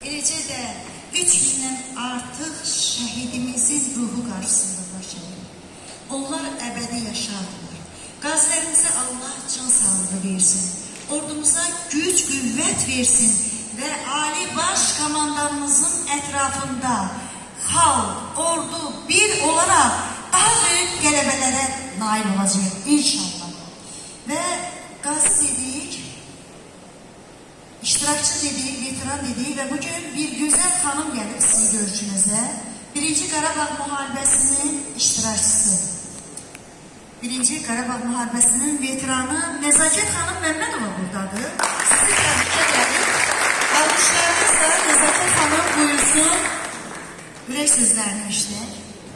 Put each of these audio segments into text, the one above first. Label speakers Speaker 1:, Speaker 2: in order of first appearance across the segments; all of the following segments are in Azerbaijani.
Speaker 1: Eləcə də 3 gündən artıq şəhidimizin ruhu qarşısında baş əyir. Onlar əbədi yaşardılar. Qazilərimizə Allah can sağlığı versin. Ordumuza güc, qüvvət versin və Ali Baş Komandanımızın ətrafında xalq, ordu bir olaraq daha böyük qələbələrə nail olacaq inşallah. Və qaz dedik, İştirakçı dedik, veteran dedik və bugün bir gözəl xanım gəlib sizin görüşünüzə. 1-ci Qarabağ müharibəsinin iştirakçısı. 1-ci Qarabağ müharibəsinin veteranı Nəzakət xanım Məmmədova buradadır. Sizi təbrik edərik. Alqışlarınızla Nəzakət xanım buyursun. Ürək sözlərini işləyək.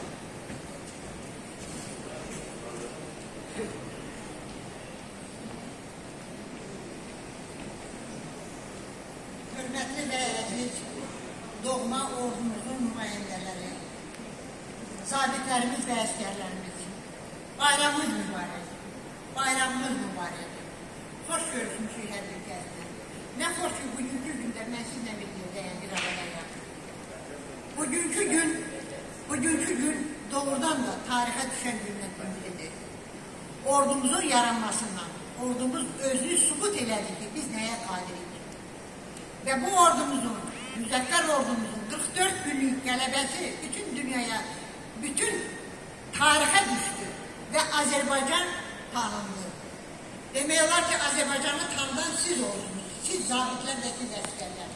Speaker 2: Hörmətli və əziz doğma ordumuzun nümayəndələri, zabitlərimiz və əskərlərimiz, bayramımız mübarək, bayramımız mübarək. Xoş görüşmüşük hər bir kəslə. Nə xoş ki, bugünkü gündə mən sizlə birlikdəyəm bir aradayam. Bugünkü gün doğrudan da tarixə düşən gündən biridir. Ordumuzun yaranmasından, ordumuz özünü sübut elədi ki, biz nəyə qadirik? Və bu ordumuzun, müzəkkər ordumuzun 44 günlük qələbəsi bütün dünyaya, bütün tarixə düşdü və Azərbaycan tanındı. Demək olar ki, Azərbaycanı tanıdan siz oldunuz, siz zabitlər və siz əskərlər.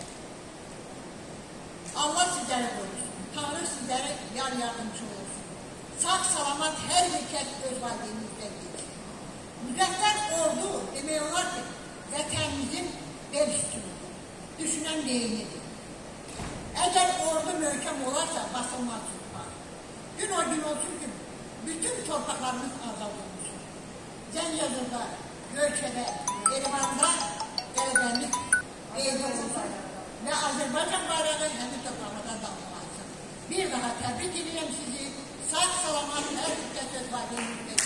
Speaker 2: Allah sizlərə qorusun, Tanrı sizlərə yar yardımcı olsun. Sağ salamat hər bir kəs öz valideynizdə gedir. Müzəkkər ordu demək olar ki, vətənimizin bel üstüdür. Düşünən deyinidir. Əgər ordu möhkəm olarsa, basılmaz tutmaz. Gün o gün olsun ki, bütün torpaqlarımız azad olmuşdur. Zəngəzurda, Göyçədə, Erivanda qələbəmiz eyni olsun və Azərbaycan bayrağı həmin torpaqlarda dalğalansın. Bir daha təbrik edirəm sizi. Sağ salamat hər bir söz valideynizdə.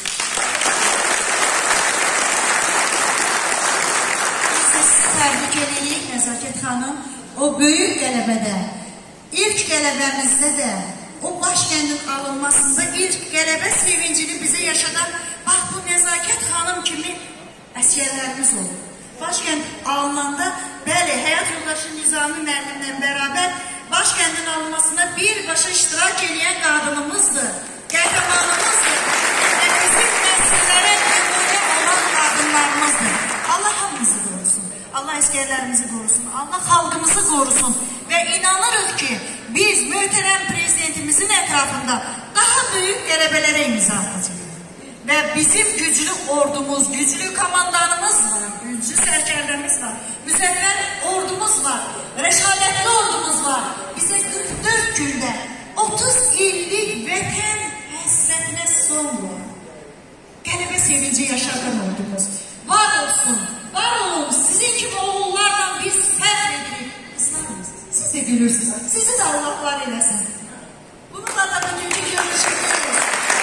Speaker 1: Təbrik edirik Nəzakət xanım. O böyük qələbədə, ilk qələbəmizdə də, o başkəndin alınmasında ilk qələbə sevincini bizə yaşadan, bax bu Nəzakət xanım kimi əsgərlərimiz olur. Başkənd alınanda, bəli, həyat yoldaşı Nizami müəllimlə bərabər başkəndin alınmasında birbaşa iştirak edən qadınımızdır, qəhrəmanımızdır və bizim nəsillərə nümunə olan qadınlarımızdır. Allah hamımızı qorusun. Allah əskərlərimizi qorusun, Allah xalqımızı qorusun və inanırıq ki, biz möhtərəm prezidentimizin ətrafında daha böyük qələbələrə imza atacağıq. Və bizim güclü ordumuz, güclü komandanımız var, güclü sərkərdəmiz var, müzəffər ordumuz var, rəşadətli ordumuz var. Bizə 44 gündə 30 illik vətən həsrətinə son var. Qələbə sevinci yaşadan ordumuz. Var olsun. Var olun, sizin kimi oğullarla biz fərq edirik. Kızlarımız, siz de gülürsünüz. Sizi de Allahlar eləsin. Bununla da bugünkü görüşürüz.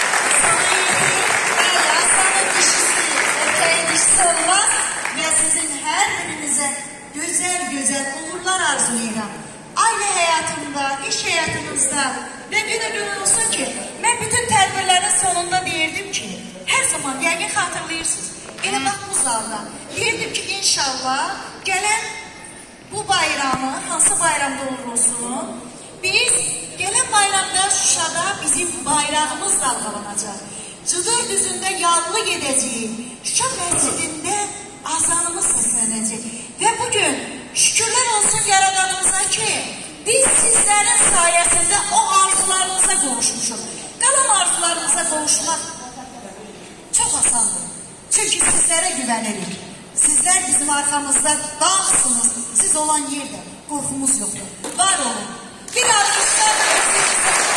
Speaker 1: Aslanın dişisi, erkeğin dişisi olmaz ve sizin her birinize güzel uğurlar arzulayıram. Aile hayatımda, iş hayatımızda ve günü olsun ki, ben bütün tərbiyələrin sonunda deyirdim ki, her zaman yəqin xatırlayırsınız. Elə bax bu zalda. Deyirdim ki, inşallah gələn bu bayramı, hansı bayramda olur olsun, biz gələn bayramda Şuşada bizim bayrağımız dalgalanacaq. Cıdır düzündə yallı gedəcəyik. Şuşa məscidində azanımız səslənəcək. Və bugün şükürlər olsun yaradanımıza ki, biz sizlərin sayəsində o arzularınıza qovuşmuşuq. Qalan arzularınıza qovuşmaq çox asandır. Çünki sizlərə güvənirik. Sizlər bizim arxamızda dağsınız. Siz olan yerdə qorxumuz yoxdur. Var olun. Bir alqışlarla siz